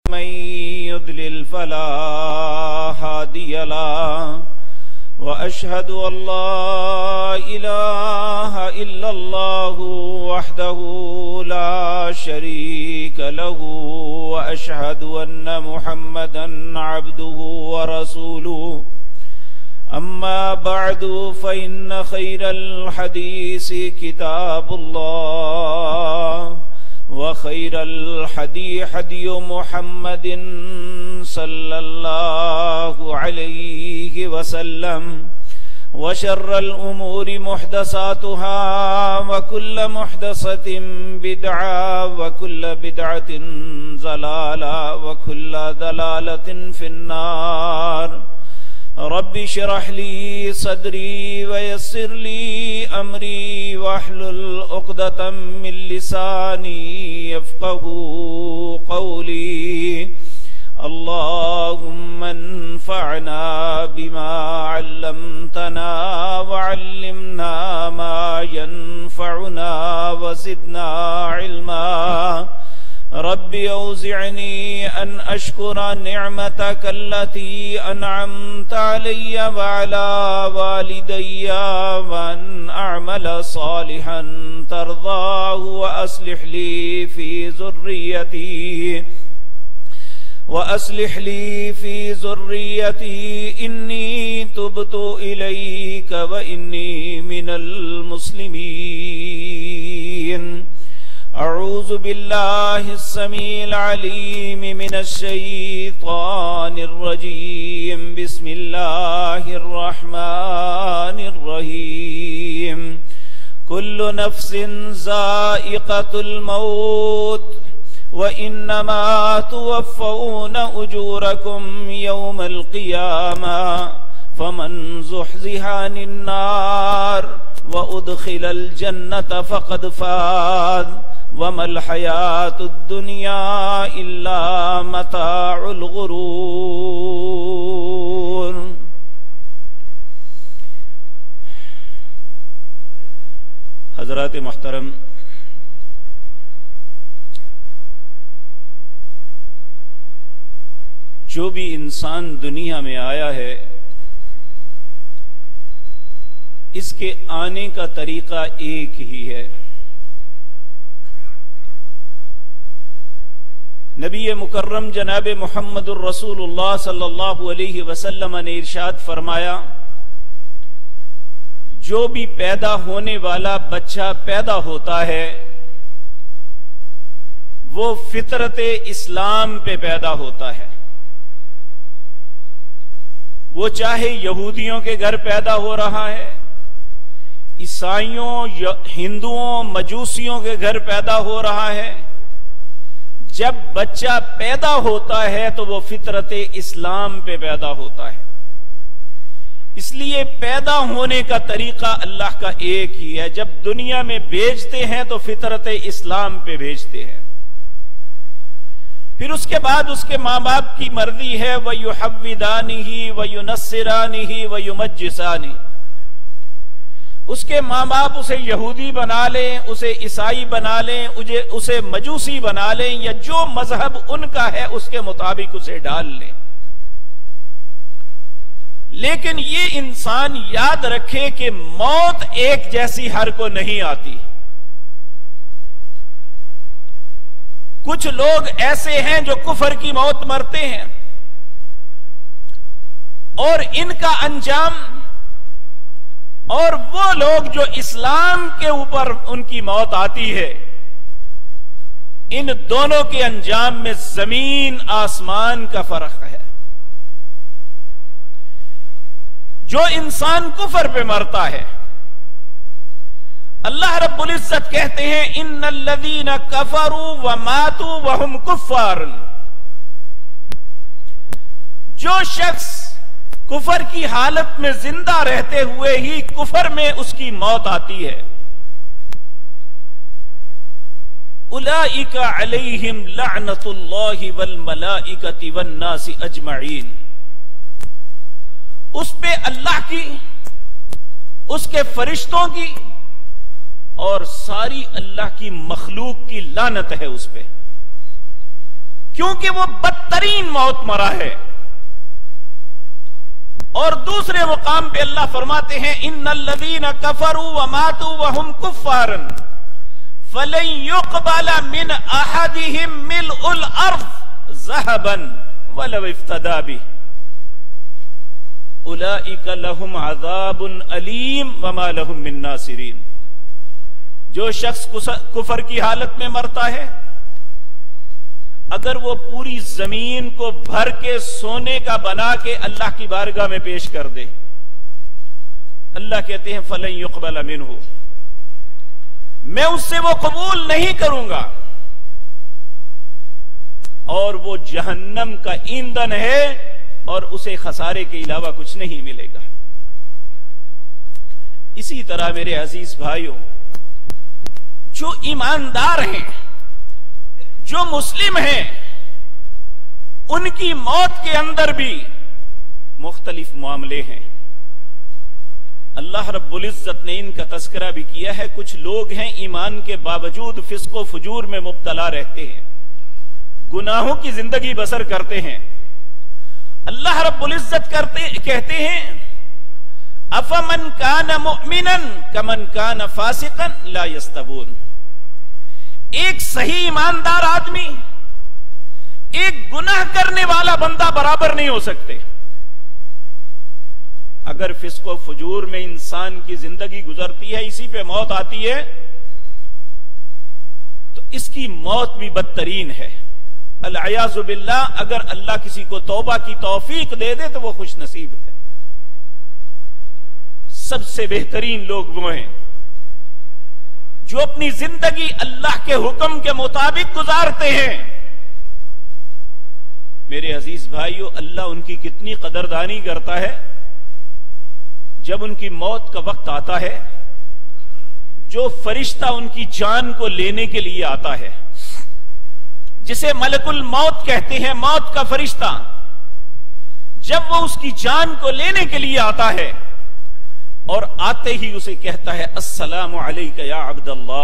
من يضلل فلا هادي له وأشهد أن لا إله إلا الله وحده لا شريك له وأشهد أن محمدا عبده ورسوله أما بعد فإن خير الحديث كتاب الله وخير الحدي حدي محمد صلى الله عليه وسلم وشر الأمور محدثاتها وكل محدثة بدعة وكل بدعة ضلالة وكل ضلالة في النار رب اشرح لي صدري ويسر لي أمري واحلل عقدة من لساني يفقهوا قولي اللهم انفعنا بما علمتنا وعلمنا ما ينفعنا وزدنا علما رب أوزعني أن أشكر نعمتك التي أنعمت علي وعلى والدي وأن أعمل صالحا ترضاه وأصلح لي في ذريتي إني تبت إليك وإني من المسلمين أعوذ بالله السميع العليم من الشيطان الرجيم بسم الله الرحمن الرحيم كل نفس ذائقة الموت وإنما توفون أجوركم يوم القيامة فمن زحزح عن النار وأدخل الجنة فقد فاز وما الحياة الدنيا إلا متاع الغرور. حضرات محترم، جو بھی انسان دنیا میں آیا ہے اس کے آنے کا طریقہ ایک ہی ہے. نبی مکرم جناب محمد الرسول اللہ صلی اللہ علیہ وسلم نے ارشاد فرمایا، جو بھی پیدا ہونے والا بچہ پیدا ہوتا ہے وہ فطرت اسلام پہ پیدا ہوتا ہے. وہ چاہے یہودیوں کے گھر پیدا ہو رہا ہے، عیسائیوں، ہندوؤں، مجوسیوں کے گھر پیدا ہو رہا ہے، جب بچہ پیدا ہوتا ہے تو وہ فطرت اسلام پہ پیدا ہوتا ہے. اس لیے پیدا ہونے کا طریقہ اللہ کا ایک ہی ہے. جب دنیا میں بھیجتے ہیں تو فطرت اسلام پہ بھیجتے ہیں. پھر اس کے بعد اس کے ماں باپ کی مرضی ہے وَيُحَوِّدَانِهِ وَيُنَصِّرَانِهِ وَيُمَجِّسَانِهِ. اس کے ماں باپ اسے یہودی بنا لیں، اسے عیسائی بنا لیں، اسے مجوسی بنا لیں، یا جو مذہب ان کا ہے اس کے مطابق اسے ڈال لیں. لیکن یہ انسان یاد رکھے کہ موت ایک جیسی ہر کو نہیں آتی. کچھ لوگ ایسے ہیں جو کفر کی موت مرتے ہیں، اور ان کا انجام، اور وہ لوگ جو اسلام کے اوپر ان کی موت آتی ہے، ان دونوں کے انجام میں زمین آسمان کا فرق ہے. جو انسان کفر پہ مرتا ہے، اللہ رب العزت کہتے ہیں ان الذین کفروا وماتوا وهم کفار. جو شخص کفر کی حالت میں زندہ رہتے ہوئے ہی کفر میں اس کی موت آتی ہے، اولئک علیہم لعنت اللہ والملائکۃ والناس اجمعین. اس پہ اللہ کی، اس کے فرشتوں کی اور ساری اللہ کی مخلوق کی لعنت ہے اس پہ. کیونکہ وہ بدترین موت مرا ہے. اور دوسرے مقام پہ اللہ فرماتے ہیں ان الذین کفروا وماتوا وهم کفار فلن يقبل من احدهم ملء الارض ذهبا ولو افتدى به اولئک لهم عذاب علیم وما لهم من ناصرین. جو شخص کفر کی حالت میں مرتا ہے اگر وہ پوری زمین کو بھر کے سونے کا بنا کے اللہ کی بارگاہ میں پیش کر دے, اللہ کہتے ہیں فلن يقبل منہ, میں اس سے وہ قبول نہیں کروں گا, اور وہ جہنم کا ایندھن ہے اور اسے خسارے کے علاوہ کچھ نہیں ملے گا. اسی طرح میرے عزیز بھائیوں, جو ایماندار ہیں, جو مسلم ہیں, ان کی موت کے اندر بھی مختلف معاملے ہیں. اللہ رب العزت نے ان کا تذکرہ بھی کیا ہے. کچھ لوگ ہیں ایمان کے باوجود فسق و فجور میں مبتلا رہتے ہیں, گناہوں کی زندگی بسر کرتے ہیں. اللہ رب العزت کہتے ہیں افمن کان مؤمنا کمن کان فاسقا لا یستوون. ایک صحیح ایماندار آدمی ایک گناہ کرنے والا بندہ برابر نہیں ہو سکتے. اگر فسق و فجور میں انسان کی زندگی گزرتی ہے, اسی پہ موت آتی ہے, تو اس کی موت بھی بدترین ہے. العیاذ باللہ. اگر اللہ کسی کو توبہ کی توفیق دے دے تو وہ خوش نصیب ہے. سب سے بہترین لوگ وہ ہیں جو اپنی زندگی اللہ کے حکم کے مطابق گزارتے ہیں. میرے عزیز بھائیو, اللہ ان کی کتنی قدردانی کرتا ہے. جب ان کی موت کا وقت آتا ہے, جو فرشتہ ان کی جان کو لینے کے لیے آتا ہے, جسے ملک الموت کہتے ہیں, موت کا فرشتہ, جب وہ اس کی جان کو لینے کے لیے آتا ہے اور آتے ہی اسے کہتا ہے السلام علیک یا عبد اللہ,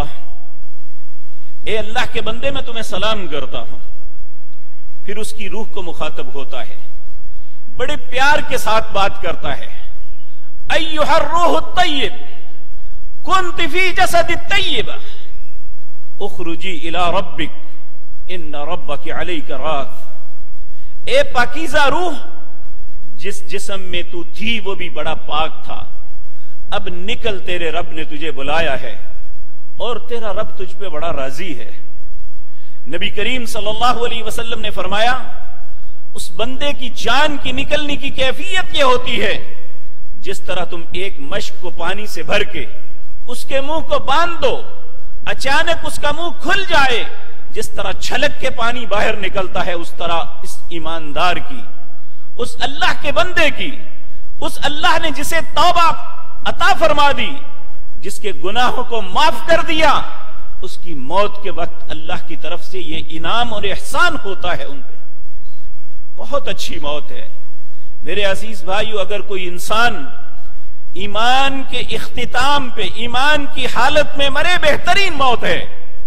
اے اللہ کے بندے میں تمہیں سلام کرتا ہوں. پھر اس کی روح کو مخاطب ہوتا ہے, بڑے پیار کے ساتھ بات کرتا ہے. ایھا الروح الطیب کنت فی جسد الطیب اخرجی الی ربک ان ربک علیک راض. اے پاکیزہ روح, جس جسم میں تو تھی وہ بھی بڑا پاک تھا, اب نکل, تیرے رب نے تجھے بلایا ہے اور تیرا رب تجھ پہ بڑا راضی ہے. نبی کریم صلی اللہ علیہ وسلم نے فرمایا اس بندے کی جان کی نکلنے کی کیفیت یہ ہوتی ہے جس طرح تم ایک مشک کو پانی سے بھر کے اس کے منہ کو باندھ دو, اچانک اس کا منہ کھل جائے, جس طرح چھلک کے پانی باہر نکلتا ہے, اس طرح اس ایماندار کی, اس اللہ کے بندے کی, اس اللہ نے جسے توبہ عطا فرما دی, جس کے گناہوں کو معاف کر دیا, اس کی موت کے وقت اللہ کی طرف سے یہ انعام اور احسان ہوتا ہے ان پہ. بہت اچھی موت ہے. میرے عزیز بھائیو, اگر کوئی انسان ایمان کے اختتام پہ, ایمان کی حالت میں مرے, بہترین موت ہے.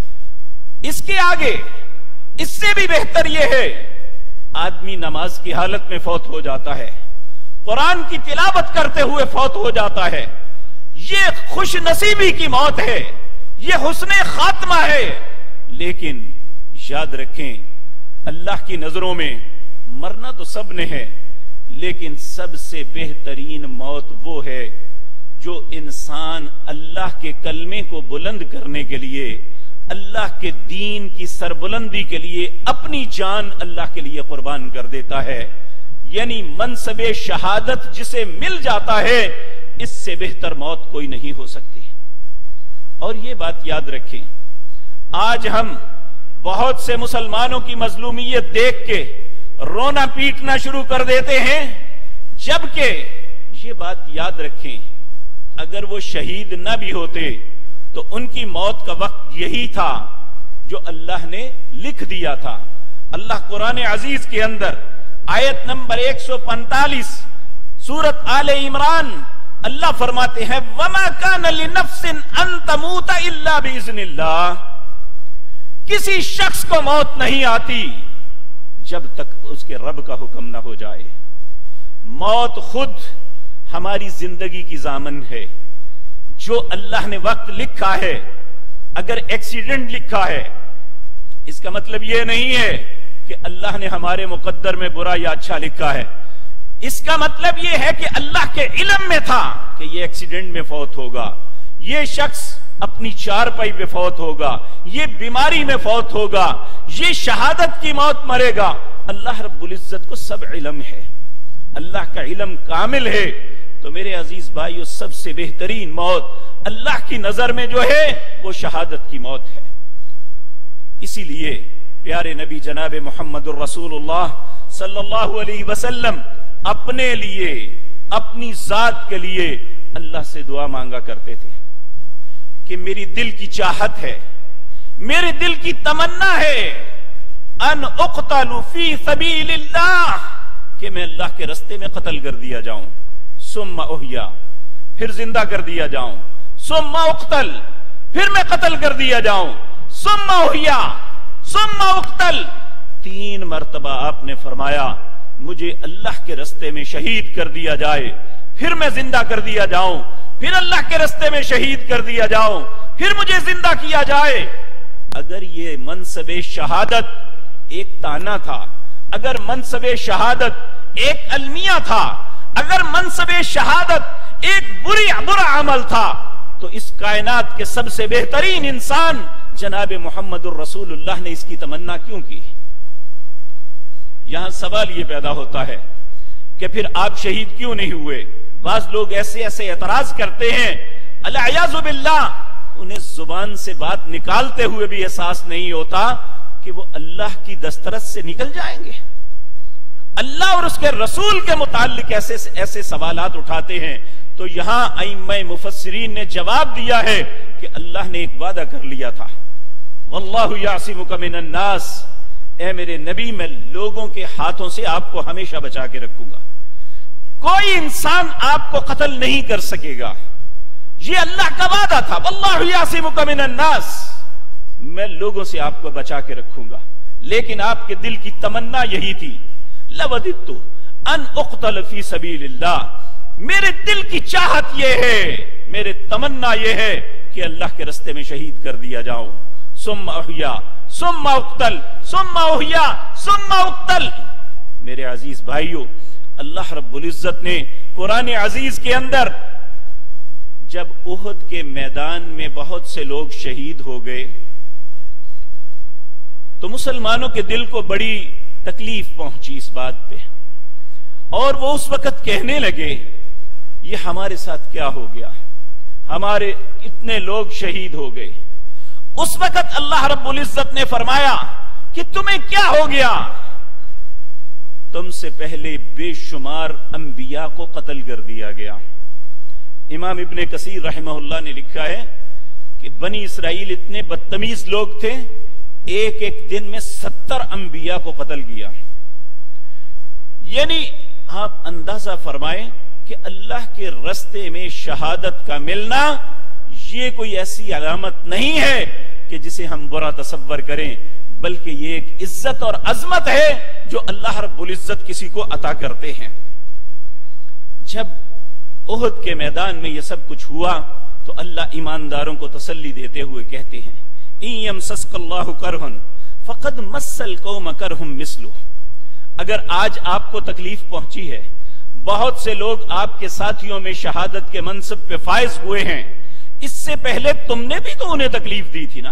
اس کے آگے اس سے بھی بہتر یہ ہے آدمی نماز کی حالت میں فوت ہو جاتا ہے, قرآن کی تلاوت کرتے ہوئے فوت ہو جاتا ہے. یہ خوش نصیبی کی موت ہے, یہ حسن خاتمہ ہے. لیکن یاد رکھیں اللہ کی نظروں میں مرنا تو سب نے ہے, لیکن سب سے بہترین موت وہ ہے جو انسان اللہ کے کلمے کو بلند کرنے کے لیے, اللہ کے دین کی سربلندی کے لیے اپنی جان اللہ کے لیے قربان کر دیتا ہے. یعنی منصب شہادت جسے مل جاتا ہے, اس سے بہتر موت کوئی نہیں ہو سکتی. اور یہ بات یاد رکھیں, آج ہم بہت سے مسلمانوں کی مظلومیت دیکھ کے رونا پیٹنا شروع کر دیتے ہیں, جبکہ یہ بات یاد رکھیں اگر وہ شہید نہ بھی ہوتے تو ان کی موت کا وقت یہی تھا جو اللہ نے لکھ دیا تھا. اللہ قرآن عزیز کے اندر آیت نمبر 145 سورت آل عمران اللہ فرماتے ہیں وَمَا كَانَ لِنَفْسٍ أَن تَمُوتَ إِلَّا بِإِذْنِ اللَّهِ. کسی شخص کو موت نہیں آتی جب تک اس کے رب کا حکم نہ ہو جائے۔ موت خود ہماری زندگی کی ضامن ہے۔ جو اللہ نے وقت لکھا ہے، اگر ایکسیڈنٹ لکھا ہے، اس کا مطلب یہ نہیں ہے کہ اللہ نے ہمارے مقدر میں برا یا اچھا لکھا ہے۔ اس کا مطلب یہ ہے کہ اللہ کے علم میں تھا کہ یہ ایکسیڈنٹ میں فوت ہوگا، یہ شخص اپنی چارپائی پہ فوت ہوگا، یہ بیماری میں فوت ہوگا، یہ شہادت کی موت مرے گا۔ اللہ رب العزت کو سب علم ہے، اللہ کا علم کامل ہے۔ تو میرے عزیز بھائیو، سب سے بہترین موت اللہ کی نظر میں جو ہے وہ شہادت کی موت ہے۔ اسی لیے پیارے نبی جناب محمد الرسول اللہ صلی اللہ علیہ وسلم اپنے لیے، اپنی ذات کے لیے اللہ سے دعا مانگا کرتے تھے کہ میری دل کی چاہت ہے، میرے دل کی تمنا ہے ان اقتل فی سبیل اللہ، کہ میں اللہ کے رستے میں قتل کر دیا جاؤں، ثم احیا، پھر زندہ کر دیا جاؤں، ثم اقتل، پھر میں قتل کر دیا جاؤں، ثم احیا، ثم اقتل۔ 3 مرتبہ آپ نے فرمایا مجھے اللہ کے رستے میں شہید کر دیا جائے، پھر میں زندہ کر دیا جاؤں، پھر اللہ کے رستے میں شہید کر دیا جاؤں، پھر مجھے زندہ کیا جائے۔ اگر یہ منصب شہادت ایک تانا تھا، اگر منصب شہادت ایک المیہ تھا، اگر منصب شہادت ایک برا عمل تھا، تو اس کائنات کے سب سے بہترین انسان جناب محمد الرسول اللہ نے اس کی تمنا کیوں کی؟ یہاں سوال یہ پیدا ہوتا ہے کہ پھر آپ شہید کیوں نہیں ہوئے؟ بعض لوگ ایسے اعتراض کرتے ہیں، العیاذ باللہ، انہیں زبان سے بات نکالتے ہوئے بھی احساس نہیں ہوتا کہ وہ اللہ کی دسترس سے نکل جائیں گے۔ اللہ اور اس کے رسول کے متعلق ایسے سوالات اٹھاتے ہیں، تو یہاں ائمہ مفسرین نے جواب دیا ہے کہ اللہ نے ایک وعدہ کر لیا تھا، واللہ یعصمک من الناس، اے میرے نبی میں لوگوں کے ہاتھوں سے آپ کو ہمیشہ بچا کے رکھوں گا، کوئی انسان آپ کو قتل نہیں کر سکے گا، یہ اللہ کا وعدہ تھا، واللہ یعصمک من الناس، میں لوگوں سے آپ کو بچا کے رکھوں گا۔ لیکن آپ کے دل کی تمنا یہی تھی، لوددت ان اقتل فی سبیل اللہ، میرے دل کی چاہت یہ ہے، میرے تمنا یہ ہے کہ اللہ کے رستے میں شہید کر دیا جاؤں، ثم احیا ثم اقتل ثم احیا ثم اقتل۔ میرے عزیز بھائیو، اللہ رب العزت نے قرآن عزیز کے اندر جب احد کے میدان میں بہت سے لوگ شہید ہو گئے تو مسلمانوں کے دل کو بڑی تکلیف پہنچی اس بات پہ، اور وہ اس وقت کہنے لگے یہ ہمارے ساتھ کیا ہو گیا، ہمارے اتنے لوگ شہید ہو گئے۔ اس وقت اللہ رب العزت نے فرمایا کہ تمہیں کیا ہو گیا، تم سے پہلے بے شمار انبیاء کو قتل کر دیا گیا۔ امام ابن کثیر رحمہ اللہ نے لکھا ہے کہ بنی اسرائیل اتنے بدتمیز لوگ تھے، ایک دن میں 70 انبیاء کو قتل کیا۔ یعنی آپ اندازہ فرمائیں کہ اللہ کے رستے میں شہادت کا ملنا یہ کوئی ایسی علامت نہیں ہے کہ جسے ہم برا تصور کریں، بلکہ یہ ایک عزت اور عظمت ہے جو اللہ رب العزت کسی کو عطا کرتے ہیں۔ جب احد کے میدان میں یہ سب کچھ ہوا تو اللہ ایمانداروں کو تسلی دیتے ہوئے کہتے ہیں، إِن يَمْسَسْكَ اللَّهُ كَرْهٌ فَقَدْ مَسَّ الْقَوْمَ كَرْهٌ مِثْلُهُ۔ اگر آج آپ کو تکلیف پہنچی ہے، بہت سے لوگ آپ کے ساتھیوں میں شہادت کے منصب پہ فائز ہوئے ہیں، اس سے پہلے تم نے بھی تو انہیں تکلیف دی تھی نا۔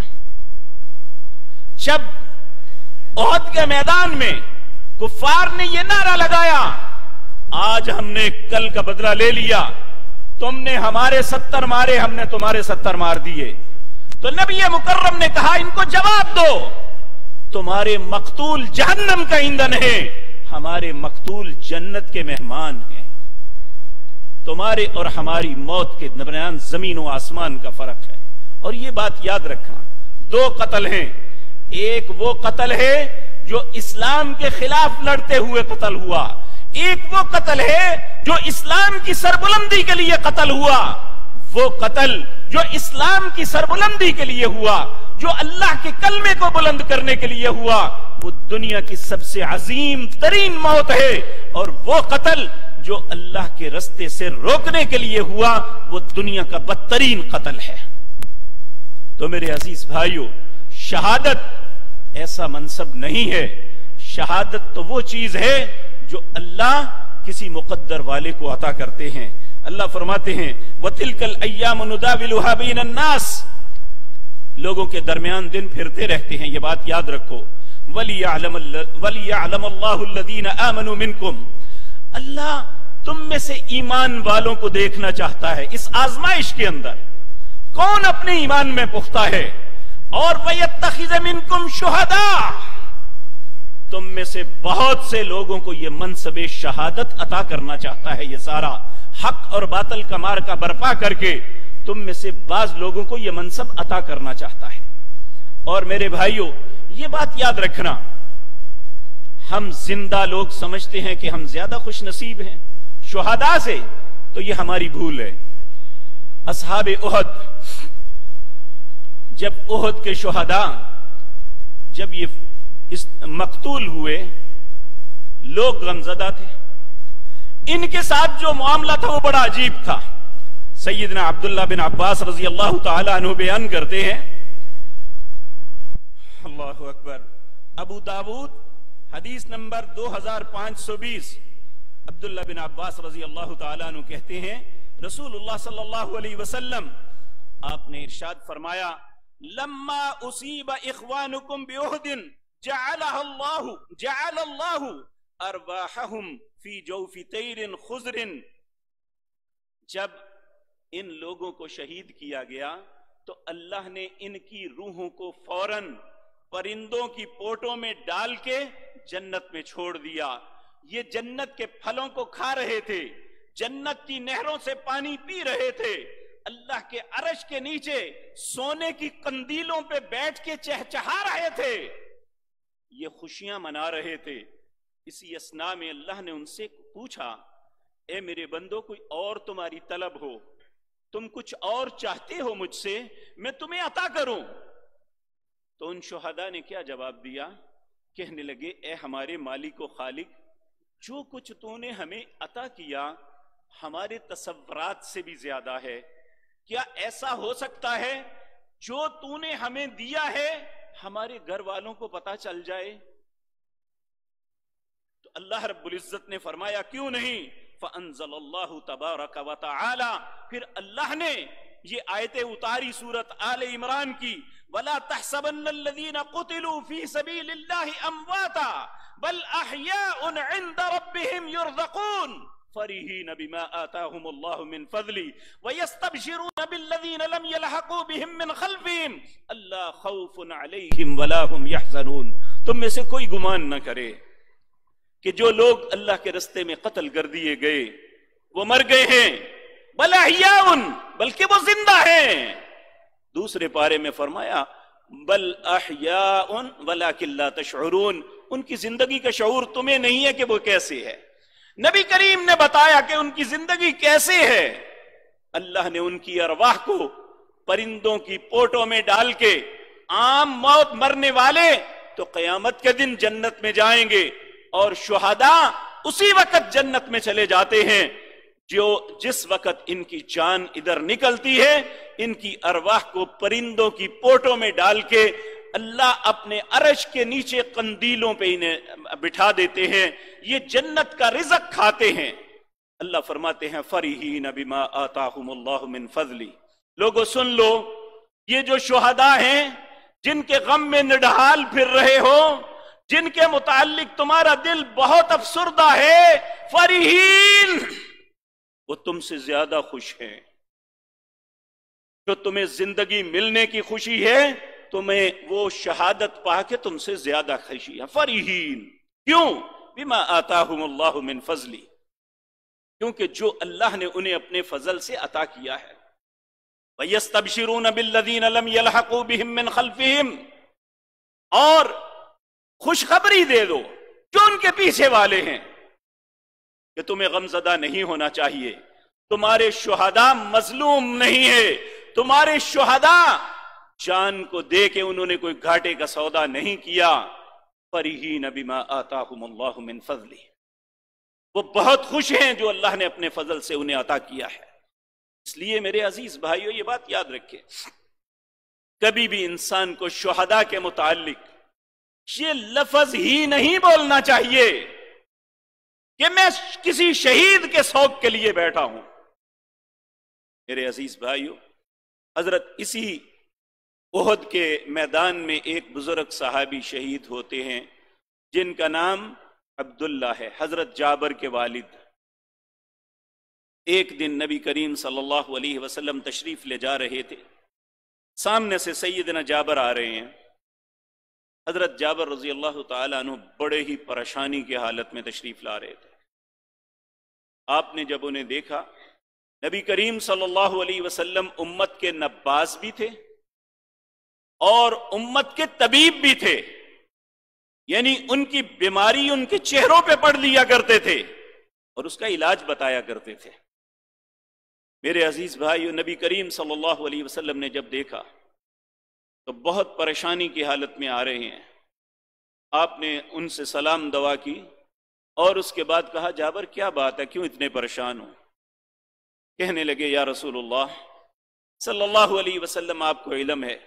جب احد کے میدان میں کفار نے یہ نعرہ لگایا، آج ہم نے کل کا بدلہ لے لیا، تم نے ہمارے 70 مارے، ہم نے تمہارے 70 مار دیے، تو نبی مکرم نے کہا ان کو جواب دو، تمہارے مقتول جہنم کا ایندھن ہے، ہمارے مقتول جنت کے مہمان ہیں۔ تمہارے اور ہماری موت کے درمیان زمین و آسمان کا فرق ہے۔ اور یہ بات یاد رکھنا، 2 قتل ہیں، ایک وہ قتل ہے جو اسلام کے خلاف لڑتے ہوئے قتل ہوا، ایک وہ قتل ہے جو اسلام کی سربلندی کے لیے قتل ہوا۔ وہ قتل جو اسلام کی سربلندی کے لیے ہوا جو اللہ کے کلمے کو بلند کرنے کے لیے ہوا، وہ دنیا کی سب سے عظیم ترین موت ہے، اور وہ قتل جو اللہ کے رستے سے روکنے کے لیے ہوا وہ دنیا کا بدترین قتل ہے۔ تو میرے عزیز بھائیو، شہادت ایسا منصب نہیں ہے، شہادت تو وہ چیز ہے جو اللہ کسی مقدر والے کو عطا کرتے ہیں۔ اللہ فرماتے ہیں وَتِلْكَ الْأَيَّامُ نُدَاوِلُهَا بَيْنَ النَّاسِ، لوگوں کے درمیان دن پھرتے رہتے ہیں، یہ بات یاد رکھو۔ وَلِيَعْلَمَ اللَّهُ الَّذِينَ آمَنُوا مِنْكُمْ، اللہ تم میں سے ایمان والوں کو دیکھنا چاہتا ہے اس آزمائش کے اندر، کون اپنے ایمان میں پختہ ہے، اور وَيَتَّخِذَ مِنْكُمْ شُهَدَاءَ، تم میں سے بہت سے لوگوں کو یہ منصب شہادت عطا کرنا چاہتا ہے۔ یہ سارا حق اور باطل کا مارکا برپا کر کے تم میں سے بعض لوگوں کو یہ منصب عطا کرنا چاہتا ہے۔ اور میرے بھائیوں، یہ بات یاد رکھنا، ہم زندہ لوگ سمجھتے ہیں کہ ہم زیادہ خوش نصیب ہیں شہداء سے، تو یہ ہماری بھول ہے۔ اصحاب احد، جب احد کے شہداء جب یہ مقتول ہوئے، لوگ غمزدہ تھے، ان کے ساتھ جو معاملہ تھا وہ بڑا عجیب تھا۔ سیدنا عبداللہ بن عباس رضی اللہ تعالی عنہ بیان کرتے ہیں، اللہ اکبر، ابو داود حدیث نمبر 2520، عبداللہ بن عباس رضی اللہ تعالی عنہ کہتے ہیں رسول اللہ صلی اللہ علیہ وسلم آپ نے ارشاد فرمایا لما اصیب اخوانکم باحد جعل اللہ ارواحہم فی جوف طیر خضر، جب ان لوگوں کو شہید کیا گیا تو اللہ نے ان کی روحوں کو فوراً پرندوں کی پوٹوں میں ڈال کے جنت میں چھوڑ دیا۔ یہ جنت کے پھلوں کو کھا رہے تھے، جنت کی نہروں سے پانی پی رہے تھے، اللہ کے عرش کے نیچے سونے کی قندیلوں پہ بیٹھ کے چہچہا رہے تھے، یہ خوشیاں منا رہے تھے۔ اسی اثناء میں اللہ نے ان سے پوچھا اے میرے بندو، کوئی اور تمہاری طلب ہو، تم کچھ اور چاہتے ہو مجھ سے، میں تمہیں عطا کروں؟ تو ان شہداء نے کیا جواب دیا؟ کہنے لگے اے ہمارے مالک و خالق، جو کچھ تو نے ہمیں عطا کیا ہمارے تصورات سے بھی زیادہ ہے، کیا ایسا ہو سکتا ہے جو تو نے ہمیں دیا ہے ہمارے گھر والوں کو پتا چل جائے؟ تو اللہ رب العزت نے فرمایا کیوں نہیں، فَأَنزَلَ اللَّهُ تَبَارَكَ وَتَعَالَى، پھر اللہ نے یہ آیتیں اتاری سورت آل عمران کی، وَلَا تَحْسَبَنَّ الَّذِينَ قُتِلُوا فِي سَبِيلِ اللَّهِ أَمْوَاتًا بَلْ أَحْيَاءٌ عِندَ رَبِّهِمْ يُرْزَقُونَ فَرِحِينَ بِمَا آتَاهُمُ اللَّهُ مِنْ فَضْلِهِ وَيَسْتَبْشِرُونَ بِالَّذِينَ لَمْ يَلْحَقُوا بِهِمْ مِنْ خَلْفِهِمْ أَلَّا خَوْفٌ عَلَيْهِمْ وَلَا هُمْ يَحْزَنُونَ، تم میں سے کوئی گمان نہ کرے کہ جو لوگ اللہ کے رستے میں قتل کر دیے گئے وہ مر گئے ہیں، بل احیاء، بلکہ وہ زندہ ہیں۔ دوسرے پارے میں فرمایا بل احیاء ولکن لا تشعرون، ان کی زندگی کا شعور تمہیں نہیں ہے کہ وہ کیسے ہے۔ نبی کریم نے بتایا کہ ان کی زندگی کیسے ہے، اللہ نے ان کی ارواح کو پرندوں کی پوٹوں میں ڈال کے، عام موت مرنے والے تو قیامت کے دن جنت میں جائیں گے، اور شہداء اسی وقت جنت میں چلے جاتے ہیں جس وقت ان کی جان ادھر نکلتی ہے، ان کی ارواح کو پرندوں کی پوٹوں میں ڈال کے اللہ اپنے عرش کے نیچے قندیلوں پہ انہیں بٹھا دیتے ہیں، یہ جنت کا رزق کھاتے ہیں۔ اللہ فرماتے ہیں فَرِحِينَ بِمَا آتَاهُمُ اللَّهُ مِنْ فَضْلِهِ، لوگو سن لو، یہ جو شہداء ہیں جن کے غم میں نڈھال پھر رہے ہو، جن کے متعلق تمہارا دل بہت افسردہ ہے، فرحین، وہ تم سے زیادہ خوش ہیں۔ جو تمہیں زندگی ملنے کی خوشی ہے، تمہیں وہ شہادت پا کے تم سے زیادہ خوشی ہے۔ فرحین کیوں؟ بما آتاہم اللہ من فضلی، کیونکہ جو اللہ نے انہیں اپنے فضل سے عطا کیا ہے۔ وَيَسْتَبْشِرُونَ بِالَّذِينَ لَمْ يَلْحَقُوا بِهِمْ مِنْ خَلْفِهِمْ، اور خوشخبری دے دو جو ان کے پیچھے والے ہیں کہ تمہیں غمزدہ نہیں ہونا چاہیے، تمہارے شہداء مظلوم نہیں ہے، تمہارے شہداء जान को दे के उन्होंने कोई घाटे का सौदा नहीं किया। फरीहीन बिमा आताहुमुल्लाहु मिन फज़ली, वो बहुत खुश हैं जो अल्लाह ने अपने फजल से उन्हें अता किया है। इसलिए मेरे अजीज भाइयों, ये बात याद रखें, कभी भी इंसान को शुहदा के मुताल्लिक ये लफ्ज ही नहीं बोलना चाहिए कि मैं किसी शहीद के शौक के लिए बैठा हूं। मेरे अजीज भाइयों, हजरत इसी उहद के मैदान में एक बुजुर्ग सहाबी शहीद होते हैं जिनका नाम अब्दुल्ला है, हजरत जाबर के वालिद। एक दिन नबी करीम सल्लल्लाहु अलैहि वसल्लम तशरीफ ले जा रहे थे, सामने से सैयदना जाबर आ रहे हैं। हजरत जाबर रजी अल्लाह ताला अन्हु बड़े ही परेशानी की हालत में तशरीफ ला रहे थे। आपने जब उन्हें देखा, नबी करीम सल्लल्लाहु अलैहि वसल्लम उम्मत के नब्बास भी थे और उम्मत के तबीब भी थे, यानी उनकी बीमारी उनके चेहरों पे पढ़ लिया करते थे और उसका इलाज बताया करते थे। मेरे अजीज भाइयों, नबी करीम सल्लल्लाहु अलैहि वसल्लम ने जब देखा तो बहुत परेशानी की हालत में आ रहे हैं। आपने उनसे सलाम दुआ की और उसके बाद कहा, जाबर क्या बात है, क्यों इतने परेशान हो? कहने लगे, या रसूलुल्लाह सल्लल्लाहु अलैहि वसल्लम, आपको इल्म है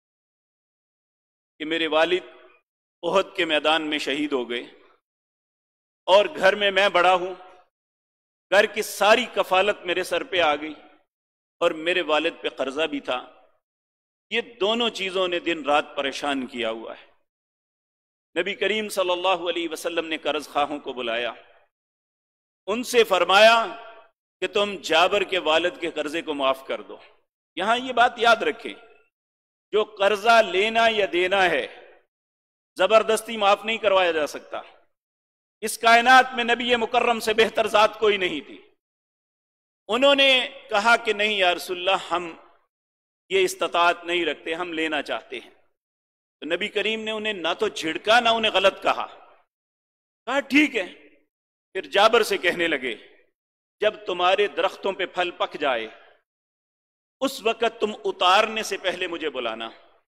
कि मेरे वालिद उहद के मैदान में शहीद हो गए और घर में मैं बड़ा हूं, घर की सारी कफालत मेरे सर पे आ गई और मेरे वालिद पे कर्जा भी था। ये दोनों चीजों ने दिन रात परेशान किया हुआ है। नबी करीम सल्लल्लाहु अलैहि वसल्लम ने कर्ज खाहों को बुलाया, उनसे फरमाया कि तुम जाबर के वालिद के कर्जे को माफ कर दो। यहां ये बात याद रखें, जो कर्जा लेना या देना है जबरदस्ती माफ नहीं करवाया जा सकता। इस कायनात में नबी मुकर्रम से बेहतर जात कोई नहीं थी। उन्होंने कहा कि नहीं या रसूलल्लाह, हम ये इस्तात नहीं रखते, हम लेना चाहते हैं। तो नबी करीम ने उन्हें ना तो झिड़का ना उन्हें गलत कहा ठीक है। फिर जाबर से कहने लगे, जब तुम्हारे दरख्तों पे फल पक जाए उस वक्त तुम उतारने से पहले मुझे बुलाना।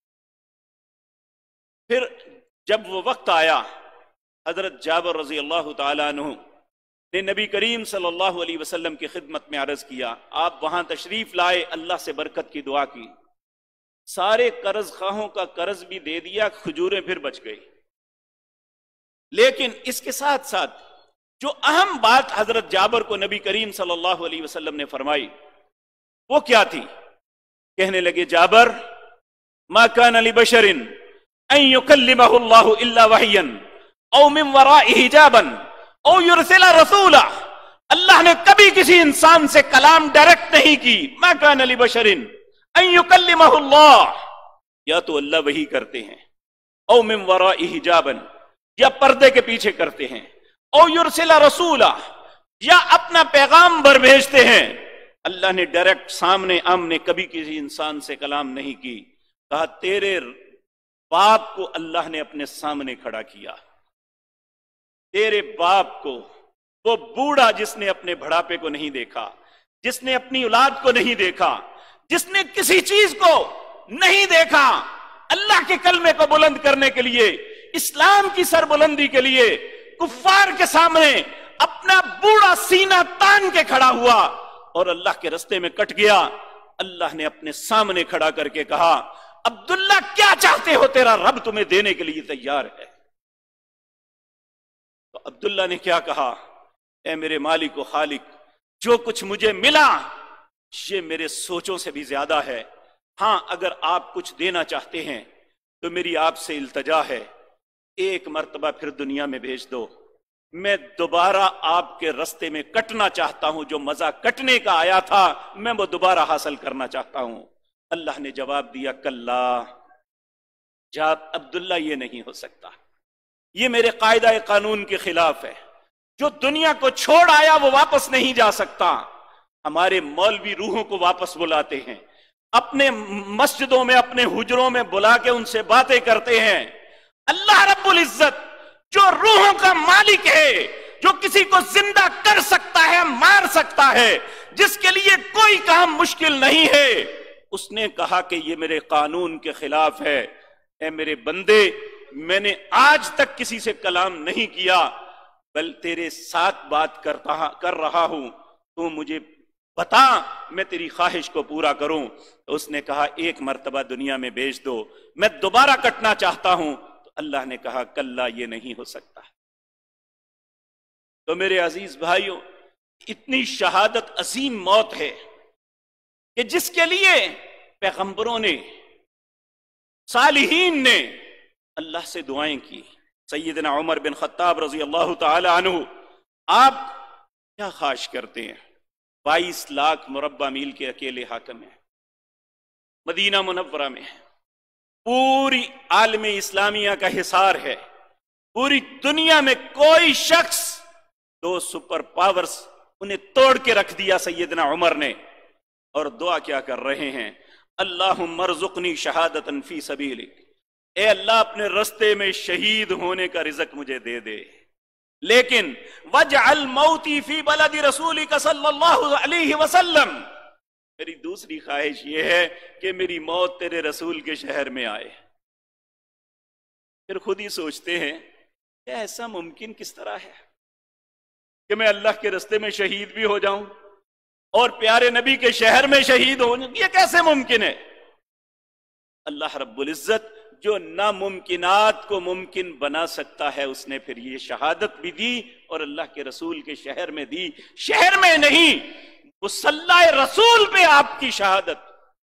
फिर जब वो वक्त आया, हजरत जाबर रजी अल्लाह ताला अन्हु ने नबी करीम सल्लल्लाहु अलैहि वसल्लम की खिदमत में अर्ज किया। आप वहां तशरीफ लाए, अल्लाह से बरकत की दुआ की, सारे कर्ज खाहों का कर्ज भी दे दिया, खजूरें फिर बच गई। लेकिन इसके साथ साथ जो अहम बात हजरत जाबर को नबी करीम सल्लल्लाहु अलैहि वसल्लम ने फरमाई वो क्या थी? कहने लगे, जाबर, मा कान लिबशरिन अन युकल्लिमहु अल्लाहु इल्ला वहयन औ मिन वराइ हिजाबन औ युरसिला रसूला। अल्लाह ने कभी किसी इंसान से कलाम डायरेक्ट नहीं की। मा कान लिबशरिन अन युकल्लिमहु अल्लाह, या तो अल्लाह वही करते हैं, औ मिन वराइ हिजाबन, या पर्दे के पीछे करते हैं, औ युरसिला रसूला, या अपना पैगाम बर भेजते हैं। अल्लाह ने डायरेक्ट सामने आमने कभी किसी इंसान से कलाम नहीं की। कहा, तेरे बाप को अल्लाह ने अपने सामने खड़ा किया। तेरे बाप को, वो बूढ़ा जिसने अपने बुढ़ापे को नहीं देखा, जिसने अपनी औलाद को नहीं देखा, जिसने किसी चीज को नहीं देखा, अल्लाह के कलमे को बुलंद करने के लिए, इस्लाम की सरबुलंदी के लिए कुफ्फार के सामने अपना बूढ़ा सीना तान के खड़ा हुआ और अल्लाह के रास्ते में कट गया। अल्लाह ने अपने सामने खड़ा करके कहा, अब्दुल्ला क्या चाहते हो, तेरा रब तुम्हें देने के लिए तैयार है। तो अब्दुल्ला ने क्या कहा, ए मेरे मालिक व खालिक, जो कुछ मुझे मिला ये मेरे सोचों से भी ज्यादा है। हां, अगर आप कुछ देना चाहते हैं तो मेरी आपसे इल्तजा है, एक मर्तबा फिर दुनिया में भेज दो। मैं दोबारा आपके रास्ते में कटना चाहता हूं, जो मजा कटने का आया था मैं वो दोबारा हासिल करना चाहता हूं। अल्लाह ने जवाब दिया, कल्ला जा अब्दुल्ला, ये नहीं हो सकता, ये मेरे कायदा कानून के खिलाफ है। जो दुनिया को छोड़ आया वो वापस नहीं जा सकता। हमारे मौलवी रूहों को वापस बुलाते हैं, अपने मस्जिदों में, अपने हुजरों में बुला के उनसे बातें करते हैं। अल्लाह रब्बुल इज्जत जो रूहों का मालिक है, जो किसी को जिंदा कर सकता है, मार सकता है, जिसके लिए कोई काम मुश्किल नहीं है, اس نے کہا کہ یہ میرے قانون کے خلاف ہے، اے میرے بندے میں نے آج تک کسی سے کلام نہیں کیا، بل تیرے ساتھ بات کر رہا ہوں، تو مجھے بتا میں تیری خواہش کو پورا کروں۔ تو اس نے کہا ایک مرتبہ دنیا میں بھیج دو، میں دوبارہ کٹنا چاہتا ہوں۔ تو اللہ نے کہا کلا یہ نہیں ہو سکتا۔ تو میرے عزیز بھائیوں، اتنی شہادت عظیم موت ہے کہ جس کے لیے پیغمبروں نے، صالحین نے اللہ سے دعائیں کی۔ سیدنا عمر بن خطاب رضی اللہ تعالی عنہ، آپ کیا خواہش کرتے ہیں؟ 22 لاکھ مربع میل کے اکیلے حاکم ہیں، مدینہ منورہ میں پوری عالم اسلامیہ کا حصار ہے، پوری دنیا میں کوئی شخص، 2 سپر پاورز انہیں توڑ کے رکھ دیا سیدنا عمر نے، اور دعا کیا کر رہے ہیں؟ اللہم ارزقنی شہادتا فی سبیلک، اے اللہ اپنے رستے میں شہید ہونے کا رزق مجھے دے دے، لیکن وجعل موتی فی بلد رسولک صلی اللہ علیہ وسلم، میری دوسری خواہش یہ ہے کہ میری موت تیرے رسول کے شہر میں آئے۔ پھر خود ہی سوچتے ہیں کہ ایسا ممکن کس طرح ہے کہ میں اللہ کے رستے میں شہید بھی ہو جاؤں اور پیارے نبی کے شہر میں شہید ہو جاؤں؟ یہ کیسے ممکن ہے؟ اللہ رب العزت جو ناممکنات کو ممکن بنا سکتا ہے، اس نے پھر یہ شہادت بھی دی اور اللہ کے رسول کے شہر میں دی۔ شہر میں نہیں، مصلی رسول پہ آپ کی شہادت۔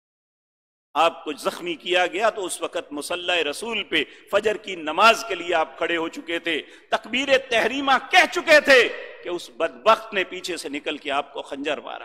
آپ کو زخمی کیا گیا تو اس وقت مصلی رسول پہ فجر کی نماز کے لیے آپ کھڑے ہو چکے تھے، تکبیر تحریمہ کہہ چکے تھے کہ اس بدبخت نے پیچھے سے نکل کے آپ کو خنجر مارا۔